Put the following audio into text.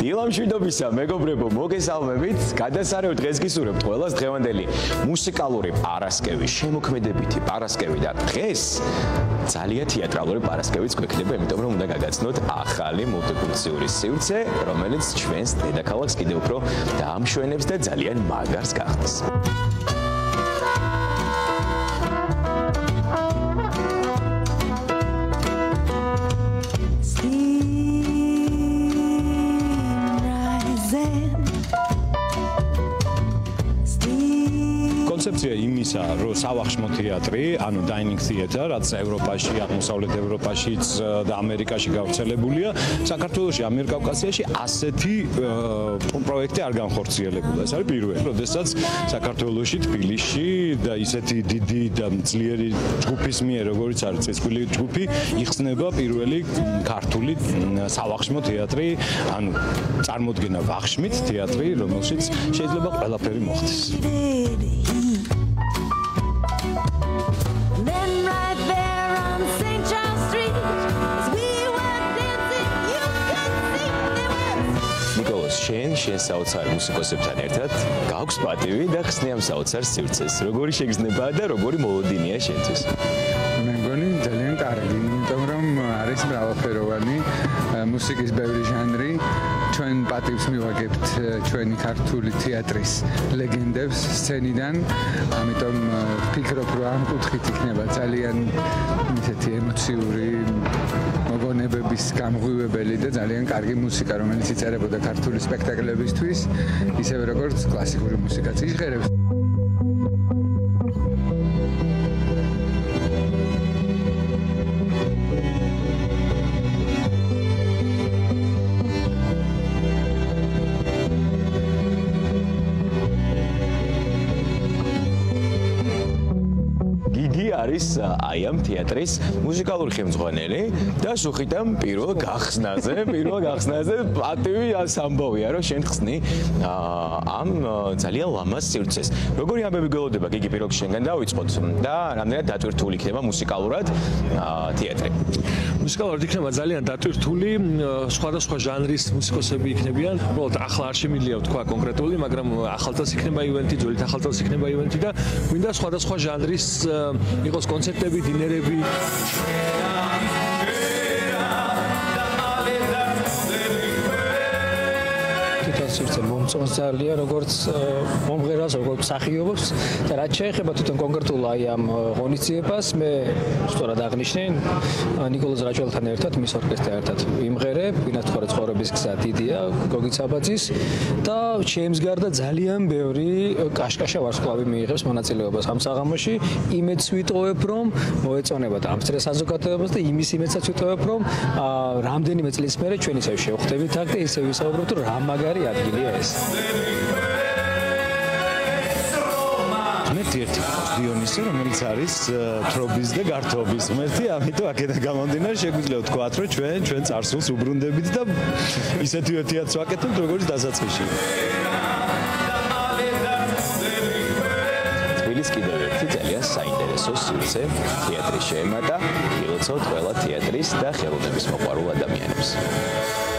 დილამშვიდობისა მეგობრებო, მოგესალმებით. გადასარევ დღეს გისურვებთ ყველას დღევანდელი მუსიკალური პარასკევის, შემოქმედებითი პარასკევი და დღეს ძალიან თეატრალური პარასკევიც გვექნება, იმიტომ რომ უნდა გაგაცნოთ ახალი მულტიფუნქციური სივრცე, რომელიც ჩვენს დედაქალაქს კიდევ უფრო დაამშვენებს და ძალიან მაგარს გახდეს. კონცეფცია იმისა, რომ სავახშმო თეატრი, ანუ დაი닝 თეატრი, რაც ევროპაში, აღმოსავლეთ ევროპაშიც და ამერიკაში გავრცელებულია, საქართველოში, ამიერკავკასიაში ასეთი პროექტი არ განხორციელებულა. ეს არის პირველი, როდესაც საქართველოში, თბილისში და ისეთი დიდი და ძლიერი ჯგუფის მიერ, როგორც არის წისქვილი ჯგუფი, იხსნება პირველი ქართული სავახშმო თეატრი, ანუ წარმოდგენა ვახშმით თეატრი, რომელშიც შეიძლება ყველაფერი მოხდეს. შენ საოცარ მუსიკოსებთან ერთად გაქვს პატივი და ხსნი ამ საოცარ სივრცეს. როგორი შეგრძნება და როგორი მოლოდინია შენთვის? მე მგონი ძალიან კარგი, იმიტომ რომ არის მრავალფეროვანი მუსიკის ბევრი ჟანრი. ჩვენ პატივს მივაგებთ ჩვენი ქართული თეატრის ლეგენდებს სცენიდან, ამიტომ ვფიქრობ, რომ ამ კუთხით იქნება ძალიან ისეთი ემოციური მოგონებების გამღვივებელი და ძალიან კარგი მუსიკა, რომელიც იწერებოდა ქართული სპექტაკლებისთვის, ისევე როგორც კლასიკური მუსიკაც იჟღერებს. არის აი ამ თეატრის მუსიკალური ხელმძღვანელი და სუხიდან პირველ გახსნაზე პატივი ამბავია, რომ შენ ხსნი ამ ძალიან ლამაზ სივრცეს. როგორი ამბები გველოდება გიგი პირველ შენგან დავიწყოთ და რამდენად დატვირთული იქნება მუსიკალურად თეატრი? მუსიკალურად იქნება ძალიან დატვირთული, სხვადასხვა ჟანრის მუსიკოსები იქნებიან. უბრალოდ ახლა არ შემიძლია ვთქვა კონკრეტული, მაგრამ ახალწელს იქნება ივენთი, ძველი ახალწელს იქნება ივენთი და გვინდა სხვადასხვა ჟანრის იყოს კონცერტები, დინერები. სივრცე მომწონს ძალიან, როგორც მომღერალს, როგორც მსახიობს და რაც შეეხება თვითონ კონკრეტულ აი ამ ღონისძიებას, მე სწორად აღნიშნე ნიკოლოზ რაჭველთან ერთად, მის ორკესტრთან ერთად ვიმღერებ, ვინაც თორე ცხოვრების გზა დიდია, გოგიც აბაძის და ჩემს გარდა ძალიან ბევრი კაშკაშა ვარსკვლავი მიიღებს მონაწილეობას ამ საღამოში. იმედს ვიტყოებ, რომ მოეწონებათ ამ სტრეს საზოგადოებას და იმის იმედსაც ვიტყოებ, რომ რამდენიმე წლის მერე ჩვენ ისევ შევხვდებით აქ და ისევ ვისაუბრებთ, რომ რა მაგარი ადგილია ეს. ერთი დიონისი, რომელიც არის თრობის და გართობის ღმერთი, ამიტომ აქედან გამომდინარე შეგვიძლია ვთქვათ, რომ ჩვენ წარსულს უბრუნდებით და ისეთივე თეატრს ვაკეთებთ, როგორც დასაწყისში. თბილის კიდევ ერთი ძალიან საინტერესო სივრცე თეატრი შეემატა, ილოცავთ ყველა თეატრის და ხელოვნების მოყვარულ ადამიანებს.